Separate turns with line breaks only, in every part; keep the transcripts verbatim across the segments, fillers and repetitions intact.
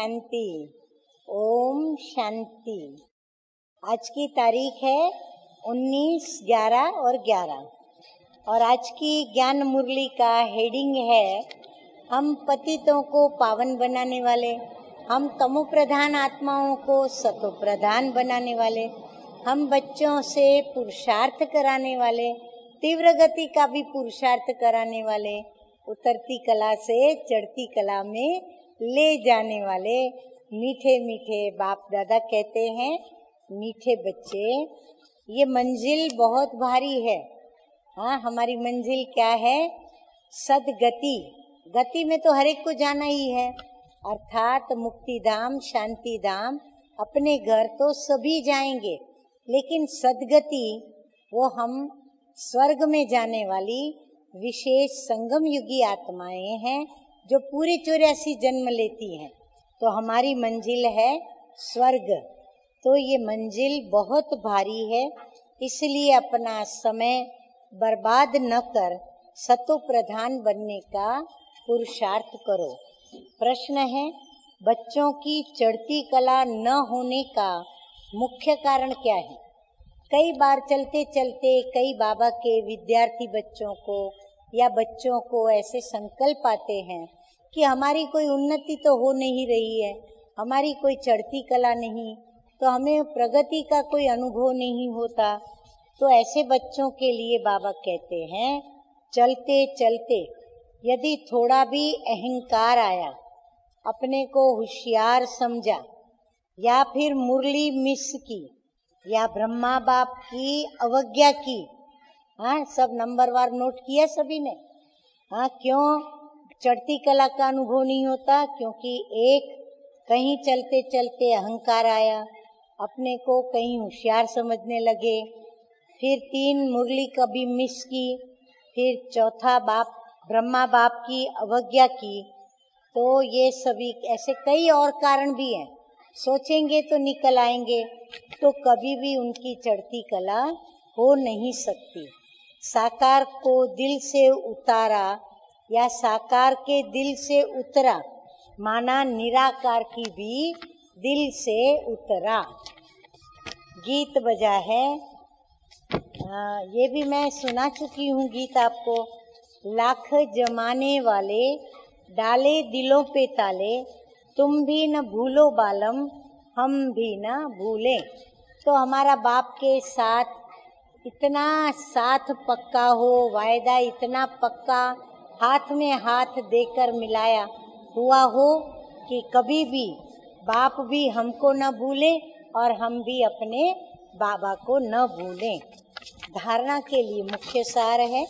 शांति। ओम शांति। आज की तारीख है उन्नीस ग्यारह और ग्यारह और आज की ज्ञान मुरली का हेडिंग है हम पतितों को पावन बनाने वाले, हम तमो प्रधान आत्माओं को सतो प्रधान बनाने वाले, हम बच्चों से पुरुषार्थ कराने वाले, तीव्र गति का भी पुरुषार्थ कराने वाले, उतरती कला से चढ़ती कला में ले जाने वाले मीठे मीठे बाप दादा कहते हैं मीठे बच्चे, ये मंजिल बहुत भारी है। हाँ, हमारी मंजिल क्या है? सदगति। गति में तो हर एक को जाना ही है, अर्थात मुक्ति धाम, शांति धाम, अपने घर तो सभी जाएंगे, लेकिन सदगति वो हम स्वर्ग में जाने वाली विशेष संगम युगी आत्माएं हैं जो पूरी चौरासी जन्म लेती हैं। तो हमारी मंजिल है स्वर्ग। तो ये मंजिल बहुत भारी है, इसलिए अपना समय बर्बाद न कर सतो प्रधान बनने का पुरुषार्थ करो। प्रश्न है, बच्चों की चढ़ती कला न होने का मुख्य कारण क्या है? कई बार चलते चलते कई बाबा के विद्यार्थी बच्चों को या बच्चों को ऐसे संकल्प आते हैं कि हमारी कोई उन्नति तो हो नहीं रही है, हमारी कोई चढ़ती कला नहीं, तो हमें प्रगति का कोई अनुभव नहीं होता। तो ऐसे बच्चों के लिए बाबा कहते हैं चलते चलते यदि थोड़ा भी अहंकार आया, अपने को होशियार समझा, या फिर मुरली मिस की, या ब्रह्मा बाप की अवज्ञा की, हाँ सब नंबरवार नोट किया सभी ने। हाँ, क्यों चढ़ती कला का अनुभव नहीं होता? क्योंकि एक कहीं चलते चलते अहंकार आया, अपने को कहीं होशियार समझने लगे, फिर तीन मुरली कभी मिस की, फिर चौथा बाप ब्रह्मा बाप की अवज्ञा की। तो ये सभी ऐसे कई और कारण भी हैं, सोचेंगे तो निकल आएंगे, तो कभी भी उनकी चढ़ती कला हो नहीं सकती। साकार को दिल से उतारा या साकार के दिल से उतरा, माना निराकार की भी दिल से उतरा। गीत बजा है, आ, ये भी मैं सुना चुकी हूँ गीत आपको। लाख जमाने वाले डाले दिलों पे ताले, तुम भी न भूलो बालम हम भी न भूलें। तो हमारा बाप के साथ इतना साथ पक्का हो, वायदा इतना पक्का, हाथ में हाथ देकर मिलाया हुआ हो कि कभी भी बाप भी हमको न भूले और हम भी अपने बाबा को न भूलें। धारणा के लिए मुख्य सार है,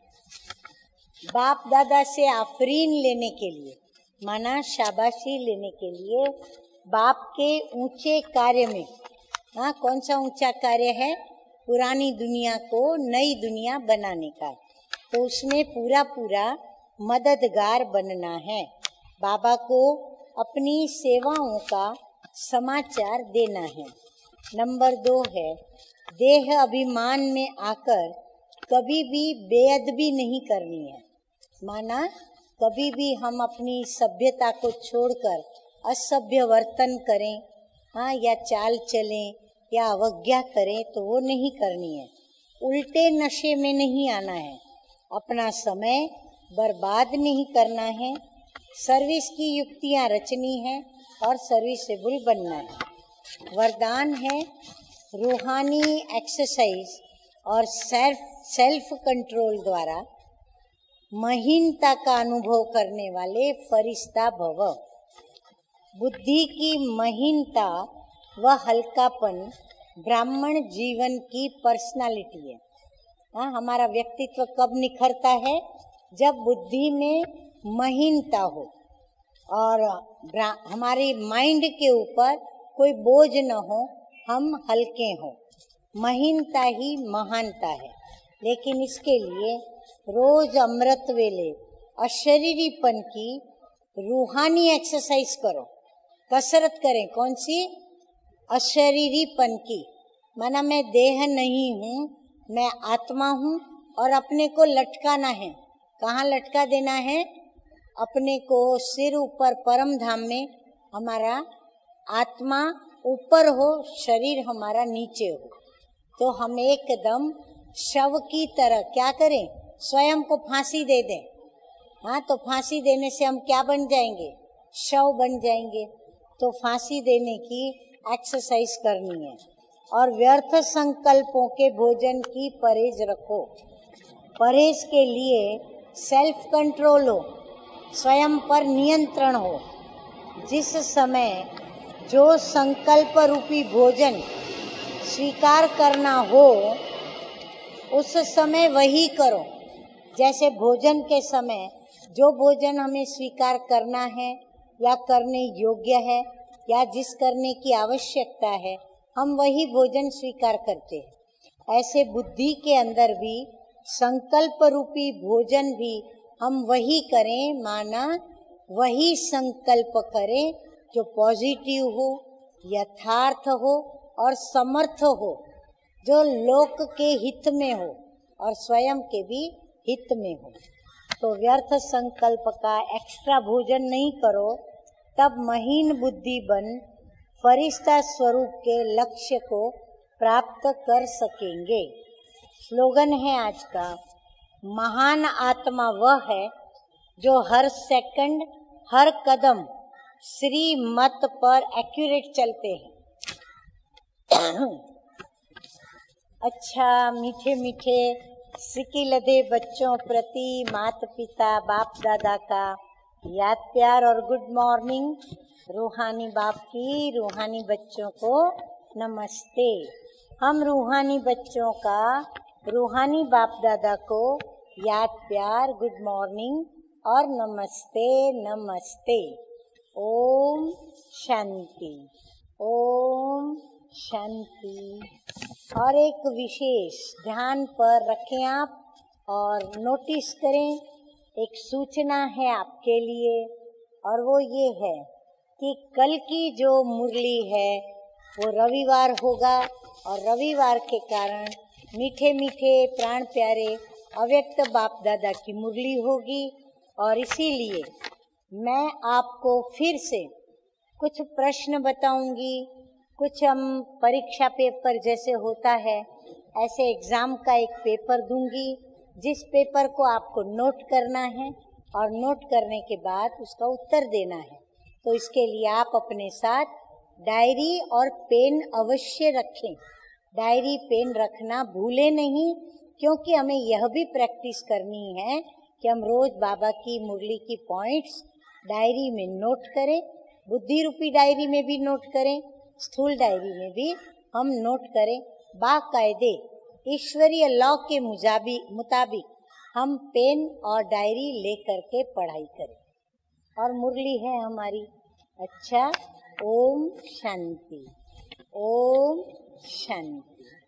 बाप दादा से आफरीन लेने के लिए, माना शाबाशी लेने के लिए, बाप के ऊंचे कार्य में। हाँ, कौन सा ऊंचा कार्य है? पुरानी दुनिया को नई दुनिया बनाने का। तो उसमें पूरा पूरा मददगार बनना है, बाबा को अपनी सेवाओं का समाचार देना है। नंबर दो है, देह अभिमान में आकर कभी भी बेअदबी नहीं करनी है, माना कभी भी हम अपनी सभ्यता को छोड़कर असभ्य वर्तन करें, हाँ, या चाल चलें या अवज्ञा करें तो वो नहीं करनी है। उल्टे नशे में नहीं आना है, अपना समय बर्बाद नहीं करना है, सर्विस की युक्तियां रचनी है और सर्विसेबल बनना है। वरदान है रूहानी एक्सरसाइज और सेल्फ सेल्फ कंट्रोल द्वारा महीनता का अनुभव करने वाले फरिश्ता भव। बुद्धि की महीनता व हल्कापन ब्राह्मण जीवन की पर्सनालिटी है। हाँ, हमारा व्यक्तित्व कब निखरता है? जब बुद्धि में महीनता हो और हमारे माइंड के ऊपर कोई बोझ न हो, हम हल्के हो। महीनता ही महानता है, लेकिन इसके लिए रोज अमृत वेले अशरीरीपन की रूहानी एक्सरसाइज करो, कसरत करें। कौन सी? अशरीरीपन की, माना मैं देह नहीं हूँ, मैं आत्मा हूँ और अपने को लटकाना है। कहाँ लटका देना है? अपने को सिर ऊपर परम धाम में हमारा आत्मा ऊपर हो, शरीर हमारा नीचे हो, तो हम एकदम शव की तरह क्या करें, स्वयं को फांसी दे दें। हाँ, तो फांसी देने से हम क्या बन जाएंगे, शव बन जाएंगे। तो फांसी देने की एक्सरसाइज करनी है। और व्यर्थ संकल्पों के भोजन की परहेज रखो। परहेज के लिए सेल्फ कंट्रोल हो, स्वयं पर नियंत्रण हो। जिस समय जो संकल्प रूपी भोजन स्वीकार करना हो उस समय वही करो। जैसे भोजन के समय जो भोजन हमें स्वीकार करना है या करने योग्य है या जिस करने की आवश्यकता है, हम वही भोजन स्वीकार करते हैं। ऐसे बुद्धि के अंदर भी संकल्प रूपी भोजन भी हम वही करें, माना वही संकल्प करें जो पॉजिटिव हो, यथार्थ हो और समर्थ हो, जो लोक के हित में हो और स्वयं के भी हित में हो। तो व्यर्थ संकल्प का एक्स्ट्रा भोजन नहीं करो, तब महीन बुद्धि बन फरिश्ता स्वरूप के लक्ष्य को प्राप्त कर सकेंगे। स्लोगन है आज का, महान आत्मा वह है जो हर सेकंड हर कदम श्री मत पर एक्यूरेट चलते हैं। अच्छा, मीठे मीठे सिक्की लदे बच्चों प्रति माता पिता बाप दादा का याद प्यार और गुड मॉर्निंग। रूहानी बाप की रूहानी बच्चों को नमस्ते। हम रूहानी बच्चों का रूहानी बाप दादा को याद प्यार, गुड मॉर्निंग और नमस्ते नमस्ते। ओम शांति, ओम शांति। और एक विशेष ध्यान पर रखें आप और नोटिस करें, एक सूचना है आपके लिए, और वो ये है कि कल की जो मुरली है वो रविवार होगा, और रविवार के कारण मीठे मीठे प्राण प्यारे अव्यक्त बाप दादा की मुरली होगी। और इसीलिए मैं आपको फिर से कुछ प्रश्न बताऊंगी। कुछ हम परीक्षा पेपर जैसे होता है ऐसे एग्जाम का एक पेपर दूंगी, जिस पेपर को आपको नोट करना है और नोट करने के बाद उसका उत्तर देना है। तो इसके लिए आप अपने साथ डायरी और पेन अवश्य रखें। डायरी पेन रखना भूले नहीं, क्योंकि हमें यह भी प्रैक्टिस करनी है कि हम रोज बाबा की मुरली की पॉइंट्स डायरी में नोट करें। बुद्धि रूपी डायरी में भी नोट करें, स्थूल डायरी में भी हम नोट करें। बाकायदे ईश्वरीय लॉ के मुताबिक हम पेन और डायरी लेकर के पढ़ाई करें। और मुरली है हमारी, अच्छा, ओम शांति, ओम शांति।